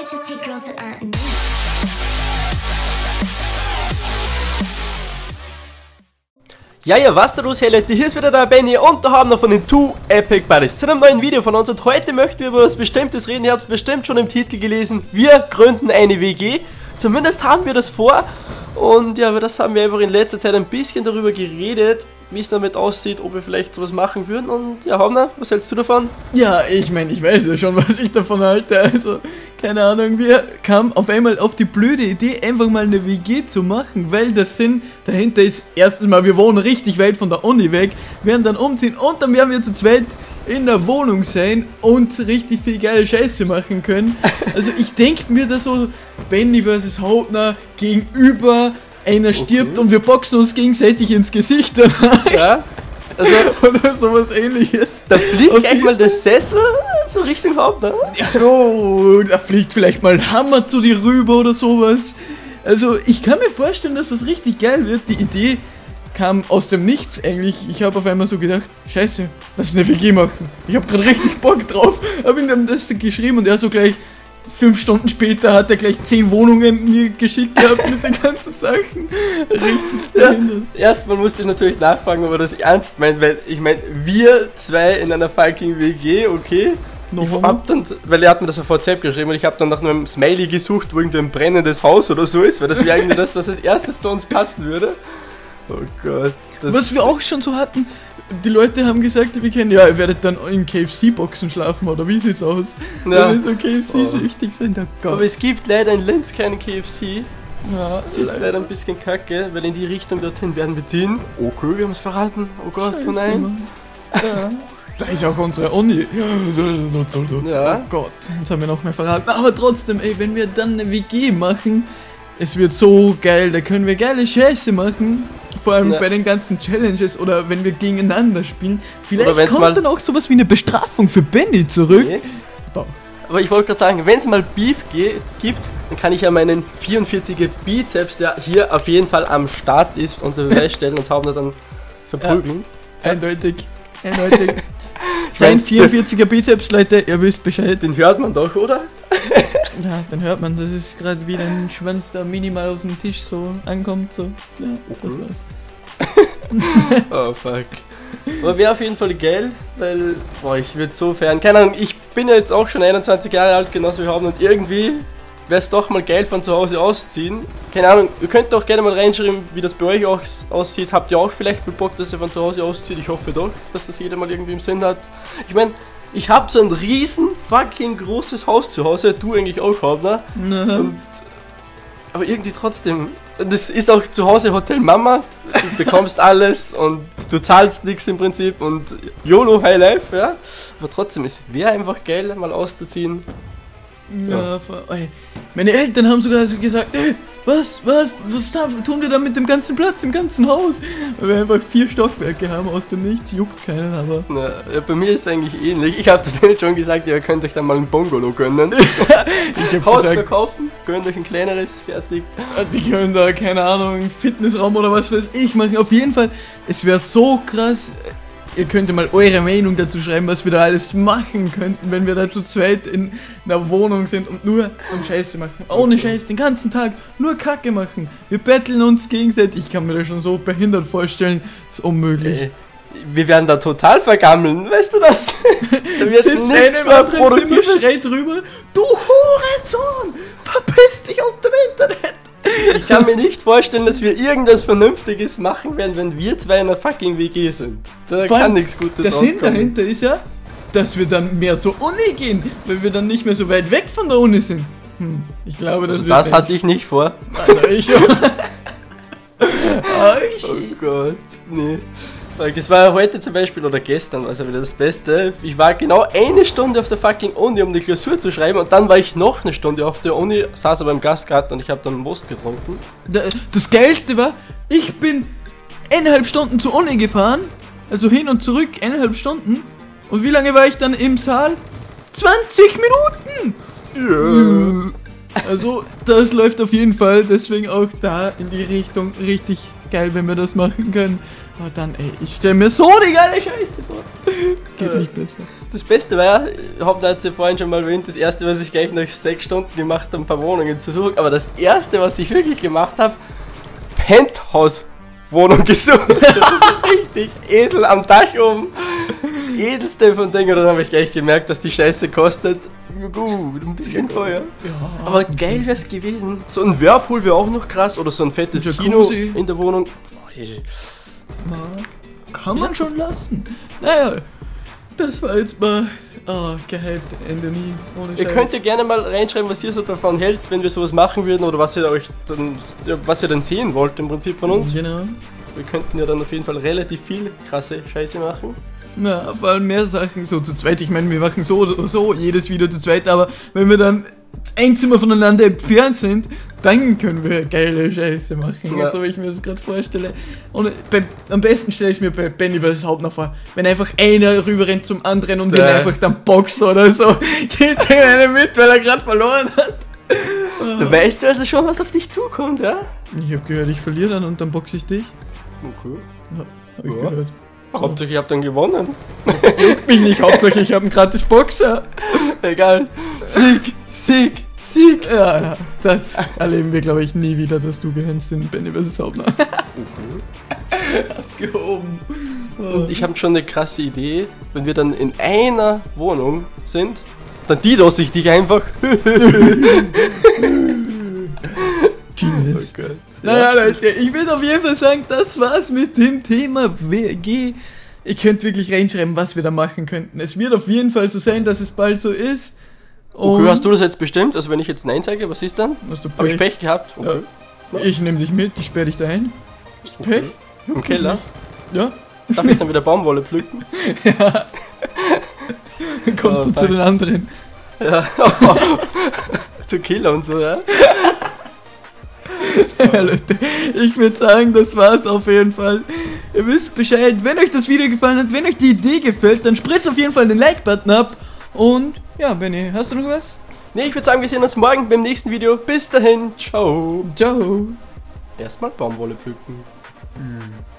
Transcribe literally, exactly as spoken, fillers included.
just take girls that aren't me. Ja, ja, was da los, hey Leute, hier ist wieder der Benny und da haben wir von den Two Epic Buddies zu einem neuen Video von uns und heute möchten wir über was Bestimmtes reden. Ihr habt bestimmt schon im Titel gelesen, wir gründen eine W G, zumindest haben wir das vor und ja, über das haben wir einfach in letzter Zeit ein bisschen darüber geredet, wie es damit aussieht, ob wir vielleicht sowas machen würden und ja, Hamner, was hältst du davon? Ja, ich meine, ich weiß ja schon, was ich davon halte, also, keine Ahnung, wir kamen auf einmal auf die blöde Idee, einfach mal eine W G zu machen, weil der Sinn dahinter ist, erstens mal, wir wohnen richtig weit von der Uni weg, werden dann umziehen und dann werden wir zu zweit in der Wohnung sein und richtig viel geile Scheiße machen können. Also ich denke mir da so, Benny versus Hauptner gegenüber, einer stirbt okay. Und wir boxen uns gegenseitig ins Gesicht danach. Ja, also oder sowas ähnliches. Da fliegt gleich mal der Sessel so Richtung Hauptner. Ja, oh, da fliegt vielleicht mal ein Hammer zu dir rüber oder sowas. Also ich kann mir vorstellen, dass das richtig geil wird. Die Idee kam aus dem Nichts eigentlich. Ich habe auf einmal so gedacht, scheiße, lass eine W G machen. Ich habe gerade richtig Bock drauf. Habe ihm dann das geschrieben und er so gleich, fünf Stunden später hat er gleich zehn Wohnungen mir geschickt gehabt mit den ganzen Sachen. Richtig ja, erstmal musste ich natürlich nachfragen, ob er das ernst meint, weil ich meine, wir zwei in einer fucking W G, okay? No, ich hab dann, weil er hat mir das auf WhatsApp geschrieben und ich habe dann nach einem Smiley gesucht, wo irgendwie ein brennendes Haus oder so ist, weil das wäre irgendwie das, was als erstes zu uns passen würde. Oh Gott. Was wir auch schon so hatten, die Leute haben gesagt, wir kennen, ja, ihr werdet dann in K F C-Boxen schlafen, oder wie sieht's aus? Ja. Weil so K F C-süchtig oh. sind, oh Gott. Aber es gibt leider in Linz keinen K F C. Ja, das ist leider ein bisschen kacke, weil in die Richtung dorthin werden wir ziehen. Okay, wir haben es verraten. Oh Gott, Scheiße, oh nein. Ja. Da ist auch unsere Uni. Ja. Oh Gott, jetzt haben wir noch mehr verraten. Aber trotzdem, ey, wenn wir dann eine W G machen, es wird so geil, da können wir geile Scheiße machen. Vor allem ja. bei den ganzen Challenges oder wenn wir gegeneinander spielen. Vielleicht kommt dann auch sowas wie eine Bestrafung für Benny zurück. Okay. Doch. Aber ich wollte gerade sagen, wenn es mal Beef geht, gibt, dann kann ich ja meinen vierundvierziger Bizeps, der hier auf jeden Fall am Start ist, unter Beweis stellen und haben dann verprügeln. Ja. Eindeutig, eindeutig. Sein vierundvierziger Bizeps, Leute, ihr wisst Bescheid. Den hört man doch, oder? Ja, dann hört man, das ist gerade wie ein Schwanz, der minimal auf dem Tisch so ankommt, so. Ja, das war's. Oh fuck. Aber wäre auf jeden Fall geil, weil, boah, ich würde so fern, keine Ahnung, ich bin ja jetzt auch schon einundzwanzig Jahre alt, genauso wie wir haben und irgendwie wäre es doch mal geil von zu Hause ausziehen. Keine Ahnung, ihr könnt doch gerne mal reinschreiben, wie das bei euch auch aussieht. Habt ihr auch vielleicht mit Bock, dass ihr von zu Hause auszieht? Ich hoffe doch, dass das jeder mal irgendwie im Sinn hat. Ich meine, ich habe so ein riesen fucking großes Haus zu Hause, du eigentlich auch, Hauptner. Und, aber irgendwie trotzdem, das ist auch zu Hause Hotel Mama, du bekommst alles und du zahlst nichts im Prinzip und YOLO High Life, ja. Aber trotzdem, es wäre einfach geil, mal auszuziehen. Ja, ja. Ey, meine Eltern haben sogar so gesagt, ey, was, was, was tun wir da mit dem ganzen Platz im ganzen Haus? Weil wir einfach vier Stockwerke haben aus dem Nichts, juckt keinen, aber... Na, ja, bei mir ist es eigentlich ähnlich. Ich habe zu denen schon gesagt, ihr könnt euch dann mal ein Bungalow gönnen. Ich hab Haus gesagt, verkaufen, gönnt euch ein kleineres, fertig. Die können da, keine Ahnung, Fitnessraum oder was weiß ich machen. Auf jeden Fall, es wäre so krass... Ihr könnt ja mal eure Meinung dazu schreiben, was wir da alles machen könnten, wenn wir da zu zweit in einer Wohnung sind und nur am Scheiße machen. Ohne Scheiß, den ganzen Tag nur Kacke machen. Wir betteln uns gegenseitig. Ich kann mir das schon so behindert vorstellen. Das ist unmöglich. Ey, wir werden da total vergammeln, weißt du das? Da wird sitzt nichts mehr produktiv, schreit drüber. Du Hurensohn, verpiss dich aus dem Internet. Ich kann mir nicht vorstellen, dass wir irgendwas Vernünftiges machen werden, wenn wir zwei in einer fucking W G sind. Da kann nichts Gutes rauskommen. Der Sinn dahinter ist ja, dass wir dann mehr zur Uni gehen, weil wir dann nicht mehr so weit weg von der Uni sind. Hm, ich glaube, das also das hatte ich nicht vor. Also ich schon. Oh Gott, nee. Es war heute zum Beispiel, oder gestern war es ja wieder das Beste. Ich war genau eine Stunde auf der fucking Uni, um die Klausur zu schreiben und dann war ich noch eine Stunde auf der Uni, saß aber im Gastgarten und ich habe dann Most getrunken. Das Geilste war, ich bin eineinhalb Stunden zur Uni gefahren, also hin und zurück eineinhalb Stunden. Und wie lange war ich dann im Saal? zwanzig Minuten! Ja. Also das läuft auf jeden Fall, deswegen auch da in die Richtung richtig geil, wenn wir das machen können. Aber dann, ey, ich stelle mir so die geile Scheiße vor. Geht Äh. nicht besser. Das Beste war, ich habe da jetzt ja vorhin schon mal erwähnt, das erste, was ich gleich nach sechs Stunden gemacht habe, ein paar Wohnungen zu suchen. Aber das erste, was ich wirklich gemacht habe, Penthouse-Wohnung gesucht. Das ist richtig edel am Dach oben. Das edelste von Dingen. Dann habe ich gleich gemerkt, dass die Scheiße kostet. Ja, gut, ein bisschen teuer. Ja, Aber geil wäre es gewesen. So ein Whirlpool wäre auch noch krass. Oder so ein fettes Jacuzzi. Kino in der Wohnung. Ey. kann man schon lassen. Naja, das war jetzt mal oh, gehypt, Ende nie. Ohne Ihr Scheiß. könnt ja gerne mal reinschreiben, was ihr so davon hält, wenn wir sowas machen würden oder was ihr euch dann, ja, was ihr dann sehen wollt im Prinzip von uns. Genau. Wir könnten ja dann auf jeden Fall relativ viel krasse Scheiße machen. Ja, vor allem mehr Sachen so zu zweit. Ich meine, wir machen so oder so jedes Video zu zweit, aber wenn wir dann ein Zimmer voneinander entfernt sind, dann können wir geile Scheiße machen, Ja. so wie ich mir das gerade vorstelle. Und bei, am besten stelle ich mir bei Benny vs. Hauptner vor, wenn einfach einer rüber rennt zum anderen und Ja. den einfach dann boxt oder so, gibt ihm eine mit, weil er gerade verloren hat. Da weißt du also schon, was auf dich zukommt, ja? Ich habe gehört, ich verliere dann und dann boxe ich dich. Okay. Ja, hab ich Ja. gehört. Hauptsache, ich hab dann gewonnen. Juckt mich nicht, Hauptsache ich habe einen gratis Boxer. Egal. Sieg, Sieg, Sieg. Ja, ja, das erleben wir, glaube ich, nie wieder, dass du gewinnst in Benny vs. Hauptner. Abgehoben. Und ich habe schon eine krasse Idee, wenn wir dann in einer Wohnung sind, dann DDoS ich dich einfach. Genius. Gott. Naja, Leute, ich würde auf jeden Fall sagen, das war's mit dem Thema W G. Ihr könnt wirklich reinschreiben, was wir da machen könnten. Es wird auf jeden Fall so sein, dass es bald so ist. Und Okay, hast du das jetzt bestimmt? Also wenn ich jetzt Nein sage, was ist dann? Hast du Habe ich Pech? Pech gehabt? Okay. Ich nehme dich mit, ich sperre dich da ein. Hast du Pech? Im Keller? Ja. Darf ich dann wieder Baumwolle pflücken? Dann kommst Oh, du zu fuck. den anderen. Ja. Zu Killer und so, ja? Ja, Leute, ich würde sagen, das war's auf jeden Fall. Ihr wisst Bescheid, wenn euch das Video gefallen hat, wenn euch die Idee gefällt, dann spritzt auf jeden Fall den Like-Button ab. Und ja, Benny, hast du noch was? Nee, ich würde sagen, wir sehen uns morgen beim nächsten Video. Bis dahin, ciao. Ciao. Erstmal Baumwolle pflücken.